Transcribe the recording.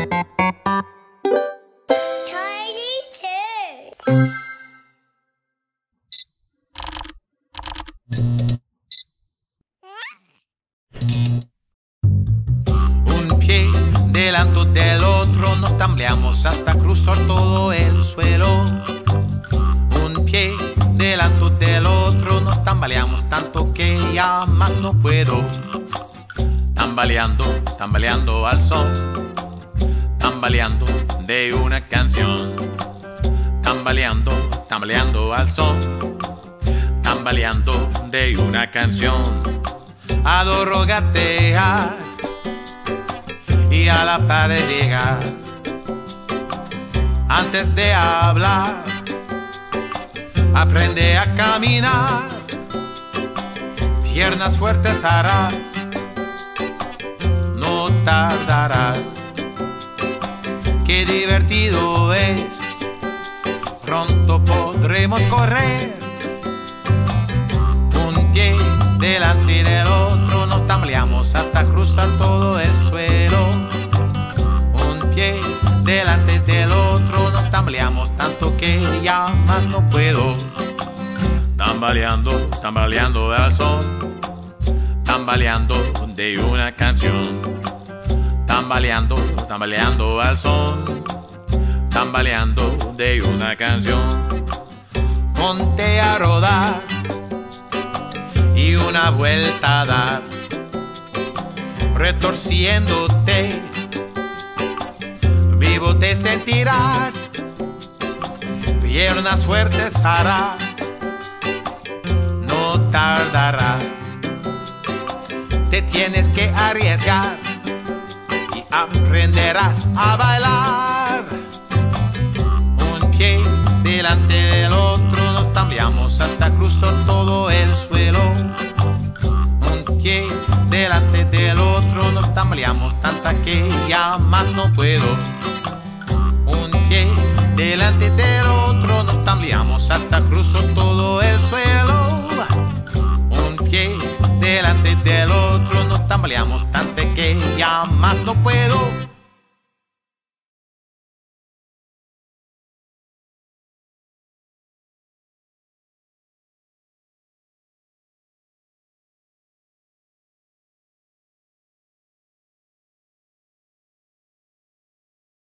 Tiny Toons. Un pie delante del otro, nos tambaleamos hasta cruzar todo el suelo. Un pie delante del otro, nos tambaleamos tanto que ya más no puedo. Tambaleando, tambaleando al son, tambaleando de una canción. Tambaleando, tambaleando al son, tambaleando de una canción. Adoro gatear y a la pared llegar. Antes de hablar, aprende a caminar. Piernas fuertes harás, no tardarás. Qué divertido es, pronto podremos correr. Un pie delante del otro, nos tambaleamos hasta cruzar todo el suelo. Un pie delante del otro, nos tambaleamos tanto que ya más no puedo. Tambaleando, tambaleando al son, tambaleando de una canción. Tambaleando, tambaleando al son, tambaleando de una canción. Ponte a rodar y una vuelta a dar, retorciéndote, vivo te sentirás. Piernas fuertes harás, no tardarás. Te tienes que arriesgar y aprenderás a bailar. Un pie delante del otro, nos tambaleamos hasta cruzar todo el suelo. Un pie delante del otro, nos tambaleamos tanta que ya más no puedo. Un pie delante del otro, nos tambaleamos hasta cruzar todo el suelo. Un pie delante del otro, nos tambaleamos tanto que ya más no puedo.